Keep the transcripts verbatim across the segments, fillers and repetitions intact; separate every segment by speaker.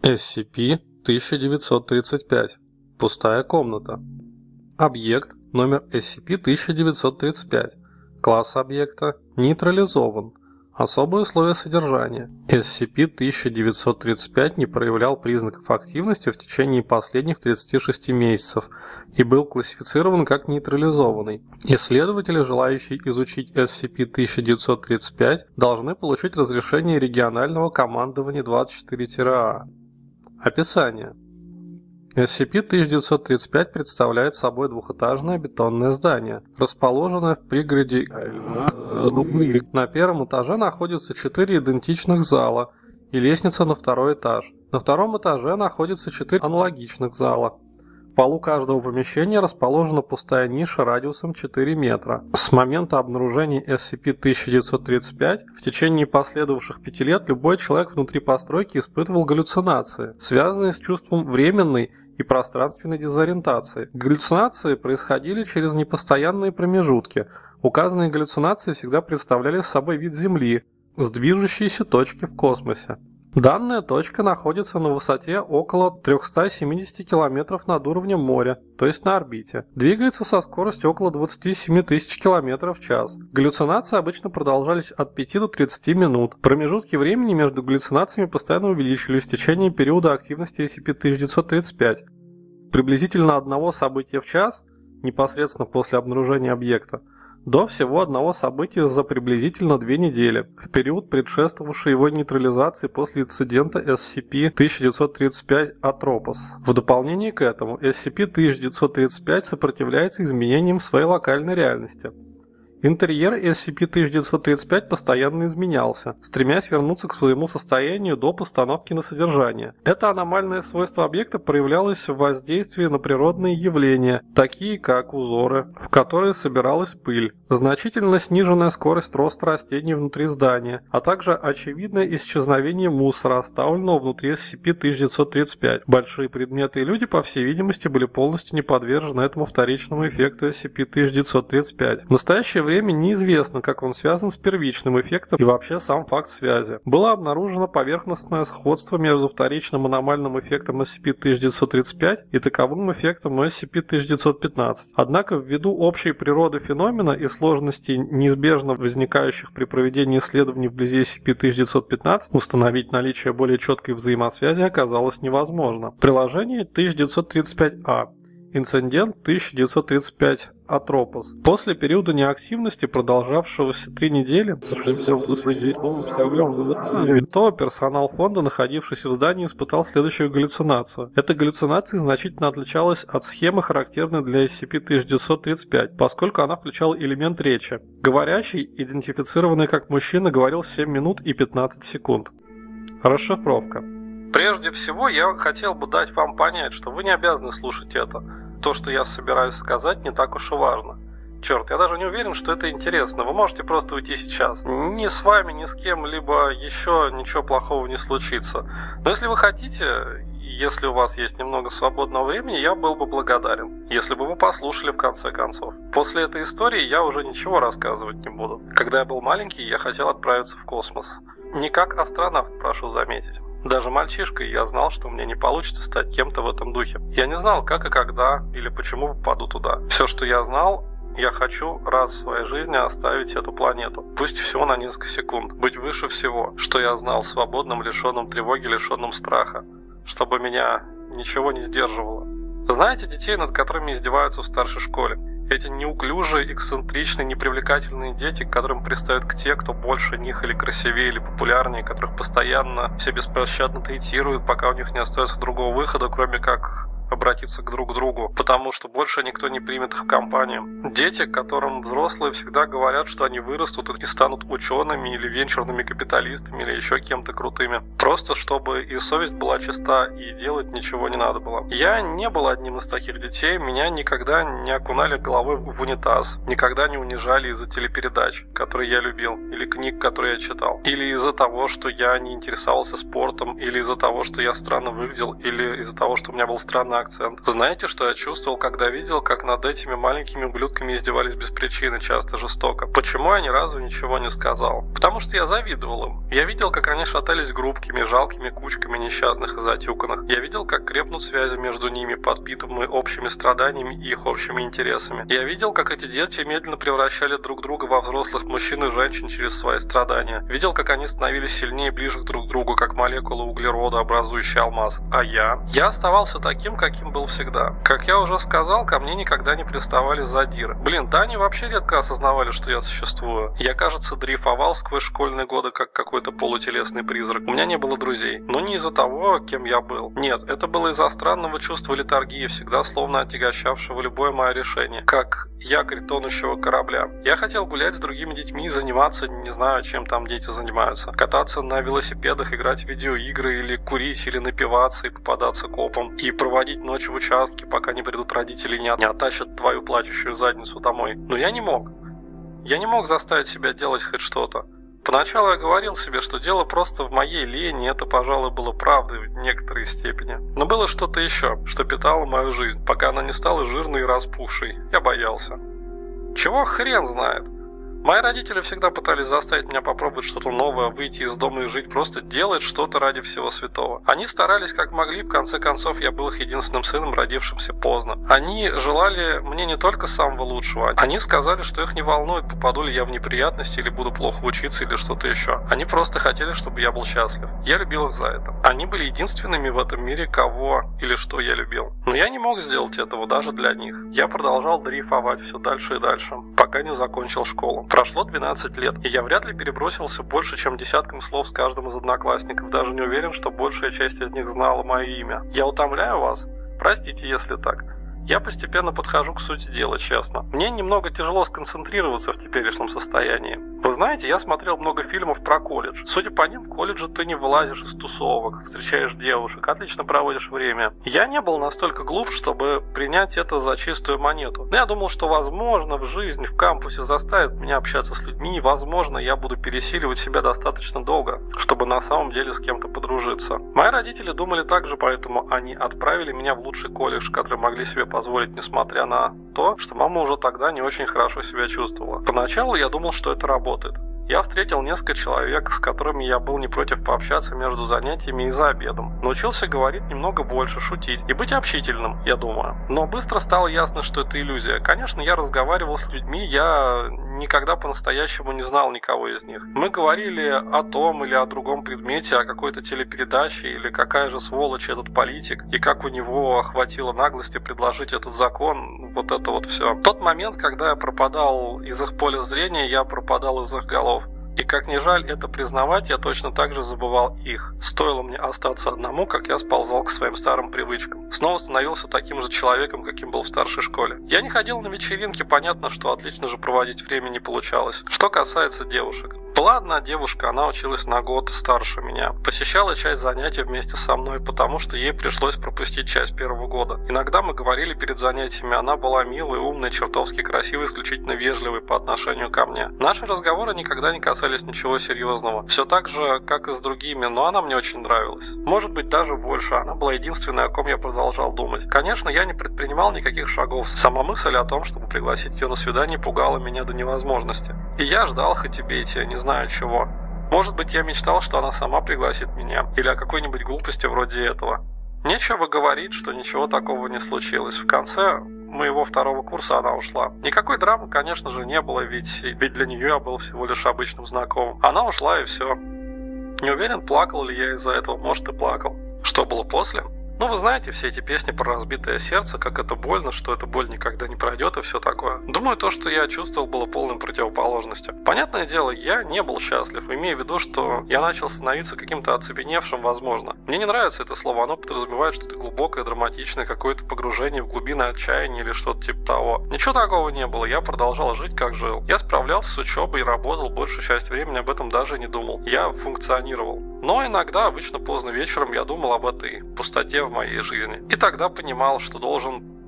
Speaker 1: эс си пи тысяча девятьсот тридцать пять. Пустая комната. Объект номер эс си пи тысяча девятьсот тридцать пять. Класс объекта нейтрализован. Особые условия содержания. эс си пи тысяча девятьсот тридцать пять не проявлял признаков активности в течение последних тридцати шести месяцев и был классифицирован как нейтрализованный. Исследователи, желающие изучить эс си пи тысяча девятьсот тридцать пять, должны получить разрешение регионального командования двадцать четыре А. Описание. эс си пи тысяча девятьсот тридцать пять представляет собой двухэтажное бетонное здание, расположенное в пригороде. На первом этаже находится четыре идентичных зала и лестница на второй этаж. На втором этаже находится четыре аналогичных зала. В полу каждого помещения расположена пустая ниша радиусом четыре метра. С момента обнаружения эс си пи тысяча девятьсот тридцать пять в течение последовавших пяти лет любой человек внутри постройки испытывал галлюцинации, связанные с чувством временной и пространственной дезориентации. Галлюцинации происходили через непостоянные промежутки. Указанные галлюцинации всегда представляли собой вид Земли с движущейся точки в космосе. Данная точка находится на высоте около трёхсот семидесяти километров над уровнем моря, то есть на орбите. Двигается со скоростью около двадцати семи тысяч километров в час. Галлюцинации обычно продолжались от пяти до тридцати минут. Промежутки времени между галлюцинациями постоянно увеличивались в течение периода активности эс си пи тысяча девятьсот тридцать пять. Приблизительно одного события в час, непосредственно после обнаружения объекта, до всего одного события за приблизительно две недели, в период, предшествовавший его нейтрализации после инцидента эс си пи тысяча девятьсот тридцать пять Атропос. В дополнение к этому, эс си пи тысяча девятьсот тридцать пять сопротивляется изменениям в своей локальной реальности. Интерьер эс си пи тысяча девятьсот тридцать пять постоянно изменялся, стремясь вернуться к своему состоянию до постановки на содержание. Это аномальное свойство объекта проявлялось в воздействии на природные явления, такие как узоры, в которые собиралась пыль, значительно сниженная скорость роста растений внутри здания, а также очевидное исчезновение мусора, оставленного внутри эс си пи тысяча девятьсот тридцать пять. Большие предметы и люди, по всей видимости, были полностью не подвержены этому вторичному эффекту эс си пи тысяча девятьсот тридцать пять. В настоящее время неизвестно, как он связан с первичным эффектом и вообще сам факт связи. Было обнаружено поверхностное сходство между вторичным аномальным эффектом эс си пи тысяча девятьсот тридцать пять и таковым эффектом эс си пи тысяча девятьсот пятнадцать. Однако, ввиду общей природы феномена и сложностей, неизбежно возникающих при проведении исследований вблизи эс си пи тысяча девятьсот пятнадцать, установить наличие более четкой взаимосвязи оказалось невозможно. Приложение тысяча девятьсот тридцать пять А. Инцидент тысяча девятьсот тридцать пять Атропос. После периода неактивности, продолжавшегося три недели, то персонал фонда, находившийся в здании, испытал следующую галлюцинацию. Эта галлюцинация значительно отличалась от схемы, характерной для эс си пи тысяча девятьсот тридцать пять, поскольку она включала элемент речи. Говорящий, идентифицированный как мужчина, говорил семь минут и пятнадцать секунд. Расшифровка. Прежде всего, я хотел бы дать вам понять, что вы не обязаны слушать это. То, что я собираюсь сказать, не так уж и важно. Черт, я даже не уверен, что это интересно. Вы можете просто уйти сейчас. Ни с вами, ни с кем-либо еще ничего плохого не случится. Но если вы хотите, если у вас есть немного свободного времени, я был бы благодарен, если бы вы послушали в конце концов. После этой истории я уже ничего рассказывать не буду. Когда я был маленький, я хотел отправиться в космос. Не как астронавт, прошу заметить. Даже мальчишкой я знал, что мне не получится стать кем-то в этом духе. Я не знал, как и когда, или почему попаду туда. Все, что я знал, я хочу раз в своей жизни оставить эту планету. Пусть всего на несколько секунд. Быть выше всего, что я знал, свободным, лишенным тревоги, лишенным страха. Чтобы меня ничего не сдерживало. Знаете детей, над которыми издеваются в старшей школе? Эти неуклюжие, эксцентричные, непривлекательные дети, к которым пристают к те, кто больше них или красивее, или популярнее, которых постоянно все беспощадно третируют, пока у них не остается другого выхода, кроме как обратиться к друг другу, потому что больше никто не примет их в компанию. Дети, которым взрослые всегда говорят, что они вырастут и станут учеными или венчурными капиталистами или еще кем-то крутыми. Просто чтобы и совесть была чиста, и делать ничего не надо было. Я не был одним из таких детей, меня никогда не окунали головой в унитаз, никогда не унижали из-за телепередач, которые я любил, или книг, которые я читал, или из-за того, что я не интересовался спортом, или из-за того, что я странно выглядел, или из-за того, что у меня был странный на акцент. Знаете, что я чувствовал, когда видел, как над этими маленькими ублюдками издевались без причины, часто жестоко? Почему я ни разу ничего не сказал? Потому что я завидовал им. Я видел, как они шатались группками, жалкими кучками несчастных и затюканных. Я видел, как крепнут связи между ними, подпитываемые общими страданиями и их общими интересами. Я видел, как эти дети медленно превращали друг друга во взрослых мужчин и женщин через свои страдания. Видел, как они становились сильнее и ближе друг к другу, как молекулы углерода, образующие алмаз. А я? Я оставался таким, каким был всегда. Как я уже сказал, ко мне никогда не приставали задиры. Блин, да они вообще редко осознавали, что я существую. Я, кажется, дрейфовал сквозь школьные годы, как какой-то полутелесный призрак. У меня не было друзей. Но не из-за того, кем я был. Нет, это было из-за странного чувства летаргии, всегда словно отягощавшего любое мое решение. Как якорь тонущего корабля. Я хотел гулять с другими детьми, заниматься, не знаю, чем там дети занимаются. Кататься на велосипедах, играть в видеоигры, или курить, или напиваться и попадаться копом. И проводить ночь в участке, пока не придут родители и не оттащат твою плачущую задницу домой. Но я не мог. Я не мог заставить себя делать хоть что-то. Поначалу я говорил себе, что дело просто в моей лени, это, пожалуй, было правдой в некоторой степени. Но было что-то еще, что питало мою жизнь, пока она не стала жирной и распухшей. Я боялся. Чего хрен знает? Мои родители всегда пытались заставить меня попробовать что-то новое, выйти из дома и жить, просто делать что-то ради всего святого. Они старались как могли, в конце концов я был их единственным сыном, родившимся поздно. Они желали мне не только самого лучшего, они сказали, что их не волнует, попаду ли я в неприятности или буду плохо учиться или что-то еще. Они просто хотели, чтобы я был счастлив. Я любил их за это. Они были единственными в этом мире, кого или что я любил. Но я не мог сделать этого даже для них. Я продолжал дрейфовать все дальше и дальше, пока не закончил школу. Прошло двенадцать лет, и я вряд ли перебросился больше, чем десятком слов с каждым из одноклассников. Даже не уверен, что большая часть из них знала мое имя. Я утомляю вас? Простите, если так. Я постепенно подхожу к сути дела, честно. Мне немного тяжело сконцентрироваться в теперешнем состоянии. Вы знаете, я смотрел много фильмов про колледж. Судя по ним, в колледже ты не вылазишь из тусовок, встречаешь девушек, отлично проводишь время. Я не был настолько глуп, чтобы принять это за чистую монету. Но я думал, что возможно в жизнь в кампусе заставит меня общаться с людьми, и возможно я буду пересиливать себя достаточно долго, чтобы на самом деле с кем-то подружиться. Мои родители думали так же, поэтому они отправили меня в лучший колледж, который могли себе позволить, несмотря на то, что мама уже тогда не очень хорошо себя чувствовала. Поначалу я думал, что это работает. Я встретил несколько человек, с которыми я был не против пообщаться между занятиями и за обедом. Научился говорить немного больше, шутить и быть общительным, я думаю. Но быстро стало ясно, что это иллюзия. Конечно, я разговаривал с людьми, я никогда по-настоящему не знал никого из них. Мы говорили о том или о другом предмете, о какой-то телепередаче, или какая же сволочь этот политик, и как у него хватило наглости предложить этот закон, вот это вот все. В тот момент, когда я пропадал из их поля зрения, я пропадал из их голов. И как ни жаль это признавать, я точно так же забывал их. Стоило мне остаться одному, как я сползал к своим старым привычкам. Снова становился таким же человеком, каким был в старшей школе. Я не ходил на вечеринки, понятно, что отлично же проводить время не получалось. Что касается девушек. Была одна девушка, она училась на год старше меня. Посещала часть занятий вместе со мной, потому что ей пришлось пропустить часть первого года. Иногда мы говорили перед занятиями, она была милой, умной, чертовски красивой, исключительно вежливой по отношению ко мне. Наши разговоры никогда не касались ничего серьезного. Все так же, как и с другими, но она мне очень нравилась. Может быть, даже больше. Она была единственной, о ком я продолжал думать. Конечно, я не предпринимал никаких шагов. Сама мысль о том, чтобы пригласить ее на свидание, пугала меня до невозможности. И я ждал, хоть убейте, не знаю чего. Может быть, я мечтал, что она сама пригласит меня. Или о какой-нибудь глупости вроде этого. Нечего говорить, что ничего такого не случилось. В конце моего второго курса она ушла. Никакой драмы, конечно же, не было, ведь, ведь для нее я был всего лишь обычным знакомым. Она ушла и все. Не уверен, плакал ли я из-за этого, может и плакал. Что было после? Ну, вы знаете, все эти песни про разбитое сердце, как это больно, что эта боль никогда не пройдет и все такое. Думаю, то, что я чувствовал, было полной противоположностью. Понятное дело, я не был счастлив, имея в виду, что я начал становиться каким-то оцепеневшим, возможно. Мне не нравится это слово, оно подразумевает что-то глубокое, драматичное, какое-то погружение в глубины отчаяния или что-то типа того. Ничего такого не было, я продолжал жить, как жил. Я справлялся с учебой и работал, большую часть времени об этом даже не думал. Я функционировал. Но иногда, обычно поздно вечером, я думал об этой пустоте в моей жизни. И тогда понимал, что должен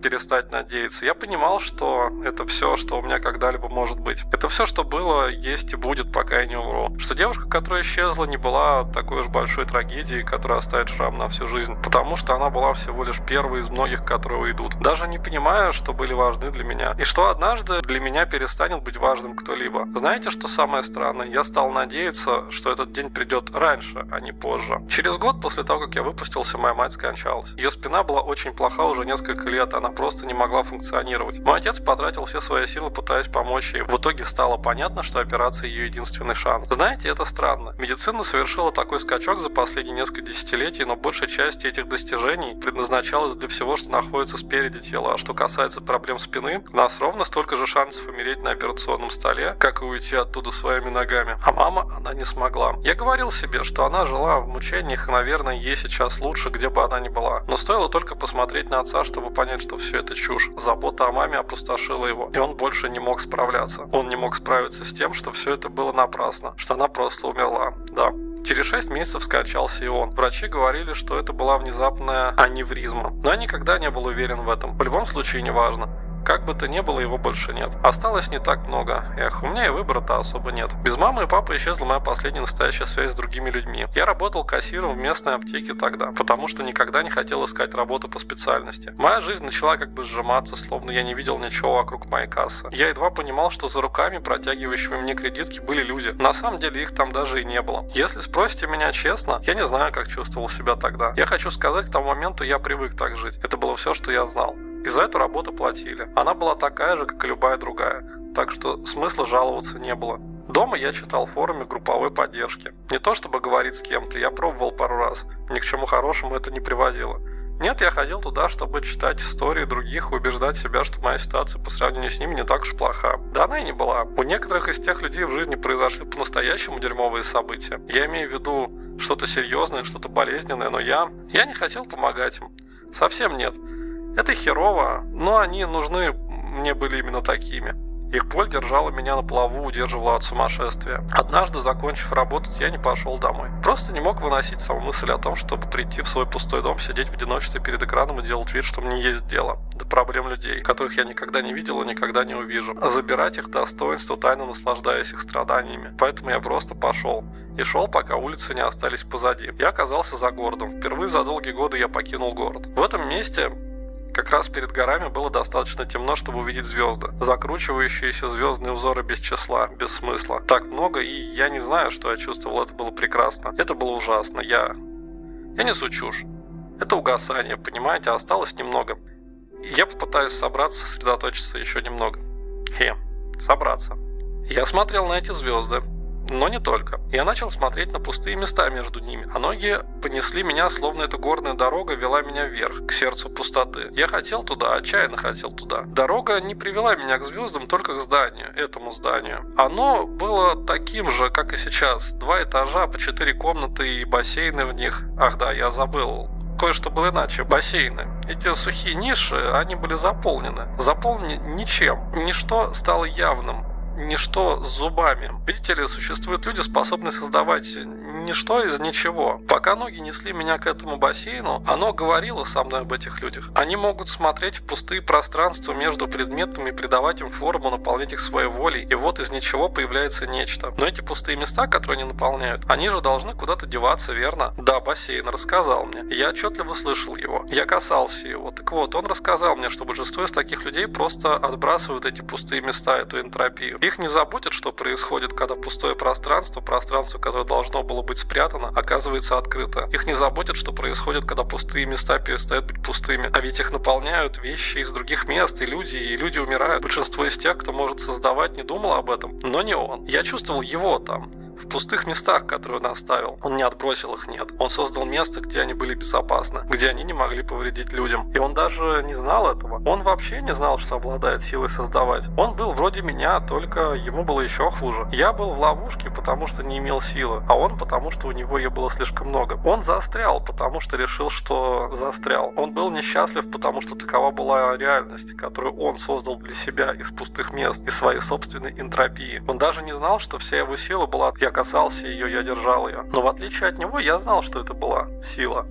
Speaker 1: перестать надеяться. Я понимал, что это все, что у меня когда-либо может быть. Это все, что было, есть и будет, пока я не умру. Что девушка, которая исчезла, не была такой уж большой трагедией, которая оставит шрам на всю жизнь. Потому что она была всего лишь первой из многих, которые уйдут. Даже не понимая, что были важны для меня. И что однажды для меня перестанет быть важным кто-либо. Знаете, что самое странное? Я стал надеяться, что этот день придет раньше, а не позже. Через год после того, как я выпустился, моя мать скончалась. Ее спина была очень плоха уже несколько лет, она просто не могла функционировать. Мой отец потратил все свои силы, пытаясь помочь ей. В итоге стало понятно, что операция ее единственный шанс. Знаете, это странно. Медицина совершила такой скачок за последние несколько десятилетий, но большая часть этих достижений предназначалась для всего, что находится спереди тела. А что касается проблем спины, у нас ровно столько же шансов умереть на операционном столе, как и уйти оттуда своими ногами. А мама, она не смогла. Я говорил себе, что она жила в мучениях, и, наверное, ей сейчас лучше, где бы она ни была. Но стоило только посмотреть на отца, чтобы понять, что все это чушь. Забота о маме опустошила его, и он больше не мог справляться. Он не мог справиться с тем, что все это было напрасно, что она просто умерла. Да. Через шесть месяцев скончался и он. Врачи говорили, что это была внезапная аневризма. Но я никогда не был уверен в этом. В любом случае, неважно. Как бы то ни было, его больше нет. Осталось не так много. Эх, у меня и выбора-то особо нет. Без мамы и папы исчезла моя последняя настоящая связь с другими людьми. Я работал кассиром в местной аптеке тогда, потому что никогда не хотел искать работу по специальности. Моя жизнь начала как бы сжиматься, словно я не видел ничего вокруг моей кассы. Я едва понимал, что за руками, протягивающими мне кредитки, были люди. На самом деле их там даже и не было. Если спросите меня честно, я не знаю, как чувствовал себя тогда. Я хочу сказать, к тому моменту я привык так жить. Это было все, что я знал. И за эту работу платили. Она была такая же, как и любая другая. Так что смысла жаловаться не было. Дома я читал форумы групповой поддержки. Не то чтобы говорить с кем-то, я пробовал пару раз. Ни к чему хорошему это не приводило. Нет, я ходил туда, чтобы читать истории других и убеждать себя, что моя ситуация по сравнению с ними не так уж плоха. Да она и не была. У некоторых из тех людей в жизни произошли по-настоящему дерьмовые события. Я имею в виду что-то серьезное, что-то болезненное, но я... Я не хотел помогать им. Совсем нет. Это херово, но они нужны мне были именно такими. Их боль держала меня на плаву, удерживала от сумасшествия. Однажды, закончив работать, я не пошел домой. Просто не мог выносить саму мысль о том, чтобы прийти в свой пустой дом, сидеть в одиночестве перед экраном и делать вид, что мне есть дело. До проблем людей, которых я никогда не видел и никогда не увижу. А забирать их достоинство, тайно наслаждаясь их страданиями. Поэтому я просто пошел. И шел, пока улицы не остались позади. Я оказался за городом. Впервые за долгие годы я покинул город. В этом месте... Как раз перед горами было достаточно темно, чтобы увидеть звезды. Закручивающиеся звездные узоры без числа, без смысла. Так много, и я не знаю, что я чувствовал, это было прекрасно. Это было ужасно. Я... Я несу чушь. Это угасание, понимаете, осталось немного. Я попытаюсь собраться, сосредоточиться еще немного. Хе, собраться. Я смотрел на эти звезды. Но не только. Я начал смотреть на пустые места между ними, а ноги понесли меня, словно эта горная дорога вела меня вверх, к сердцу пустоты. Я хотел туда, отчаянно хотел туда. Дорога не привела меня к звездам, только к зданию, этому зданию. Оно было таким же, как и сейчас. Два этажа, по четыре комнаты и бассейны в них. Ах да, я забыл. Кое-что было иначе. Бассейны. Эти сухие ниши, они были заполнены. Заполнены ничем. Ничто стало явным. Ничто с зубами. Видите ли, существуют люди, способные создавать ничто из ничего. Пока ноги несли меня к этому бассейну, оно говорило со мной об этих людях. Они могут смотреть в пустые пространства между предметами, придавать им форму, наполнять их своей волей, и вот из ничего появляется нечто. Но эти пустые места, которые они наполняют, они же должны куда-то деваться, верно? Да, бассейн рассказал мне. Я отчетливо слышал его. Я касался его. Так вот, он рассказал мне, что большинство из таких людей просто отбрасывают эти пустые места, эту энтропию. Их не заботит, что происходит, когда пустое пространство, пространство, которое должно было быть спрятано, оказывается открыто. Их не заботит, что происходит, когда пустые места перестают быть пустыми. А ведь их наполняют вещи из других мест, и люди, и люди умирают. Большинство из тех, кто может создавать, не думал об этом, но не он. Я чувствовал его там. В пустых местах, которые он оставил. Он не отбросил их, нет. Он создал место, где они были безопасны, где они не могли повредить людям. И он даже не знал этого. Он вообще не знал, что обладает силой создавать. Он был вроде меня, только ему было еще хуже. Я был в ловушке, потому что не имел силы, а он потому, что у него ее было слишком много. Он застрял, потому что решил, что застрял. Он был несчастлив, потому что такова была реальность, которую он создал для себя из пустых мест, из своей собственной энтропии. Он даже не знал, что вся его сила была... Я касался ее, я держал ее. Но в отличие от него, я знал, что это была сила.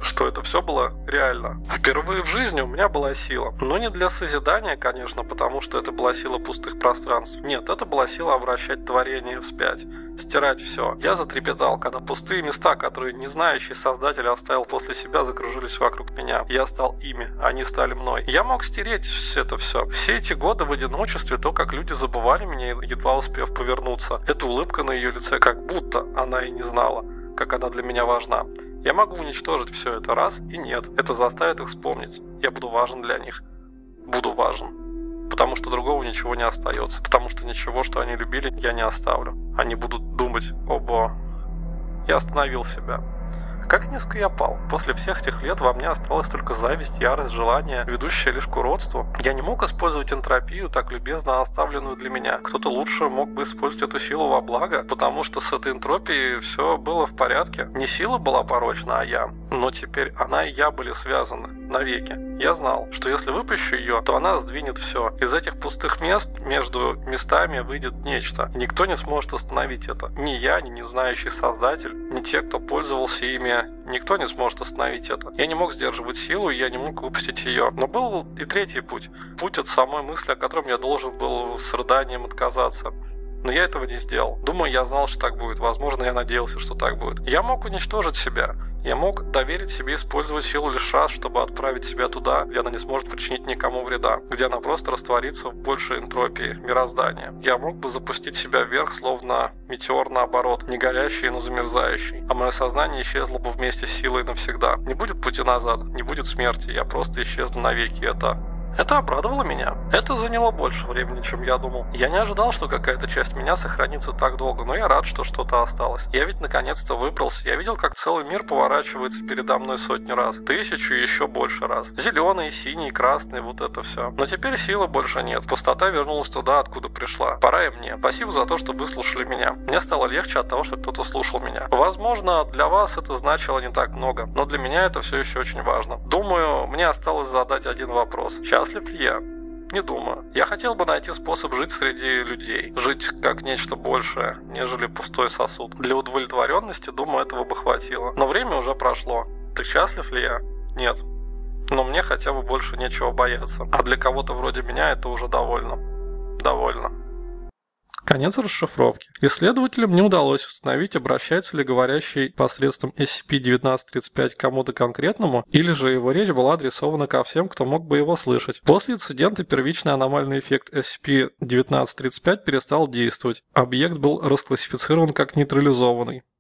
Speaker 1: что это все было реально. Впервые в жизни у меня была сила. Но не для созидания, конечно, потому что это была сила пустых пространств. Нет, это была сила обращать творение вспять, стирать все. Я затрепетал, когда пустые места, которые не знающий Создатель оставил после себя, закружились вокруг меня. Я стал ими, они стали мной. Я мог стереть это все. Все эти годы в одиночестве, то, как люди забывали меня, едва успев повернуться. Эта улыбка на ее лице, как будто она и не знала, как она для меня важна. Я могу уничтожить все это раз и нет. Это заставит их вспомнить. Я буду важен для них. Буду важен. Потому что другого ничего не остается. Потому что ничего, что они любили, я не оставлю. Они будут думать: «Ого». Я остановил себя. Как низко я пал. После всех этих лет во мне осталась только зависть, ярость, желание, ведущее лишь к уродству. Я не мог использовать энтропию, так любезно оставленную для меня. Кто-то лучше мог бы использовать эту силу во благо, потому что с этой энтропией все было в порядке. Не сила была порочна, а я. Но теперь она и я были связаны навеки. Я знал, что если выпущу ее, то она сдвинет все. Из этих пустых мест между местами выйдет нечто. И никто не сможет остановить это. Ни я, ни не знающий Создатель, ни те, кто пользовался ими. Никто не сможет остановить это. Я не мог сдерживать силу, и я не мог выпустить ее. Но был и третий путь. Путь от самой мысли, о котором я должен был с рыданием отказаться. Но я этого не сделал. Думаю, я знал, что так будет. Возможно, я надеялся, что так будет. Я мог уничтожить себя. Я мог доверить себе использовать силу лишь раз, чтобы отправить себя туда, где она не сможет причинить никому вреда, где она просто растворится в большей энтропии мироздания. Я мог бы запустить себя вверх, словно метеор наоборот, не горящий, но замерзающий, а мое сознание исчезло бы вместе с силой навсегда. Не будет пути назад, не будет смерти, я просто исчезну навеки. Это... Это обрадовало меня. Это заняло больше времени, чем я думал. Я не ожидал, что какая-то часть меня сохранится так долго, но я рад, что что-то осталось. Я ведь наконец-то выбрался. Я видел, как целый мир поворачивается передо мной сотни раз. Тысячу и еще больше раз. Зеленый, синий, красный, вот это все. Но теперь силы больше нет. Пустота вернулась туда, откуда пришла. Пора и мне. Спасибо за то, что выслушали меня. Мне стало легче от того, что кто-то слушал меня. Возможно, для вас это значило не так много, но для меня это все еще очень важно. Думаю, мне осталось задать один вопрос. Счастлив ли я? Не думаю. Я хотел бы найти способ жить среди людей. Жить как нечто большее, нежели пустой сосуд. Для удовлетворенности, думаю, этого бы хватило. Но время уже прошло. Так счастлив ли я? Нет. Но мне хотя бы больше нечего бояться. А для кого-то вроде меня это уже довольно. Довольно. Конец расшифровки. Исследователям не удалось установить, обращается ли говорящий посредством эс си пи девятнадцать тридцать пять к кому-то конкретному, или же его речь была адресована ко всем, кто мог бы его слышать. После инцидента первичный аномальный эффект эс си пи девятнадцать тридцать пять перестал действовать. Объект был расклассифицирован как нейтрализованный.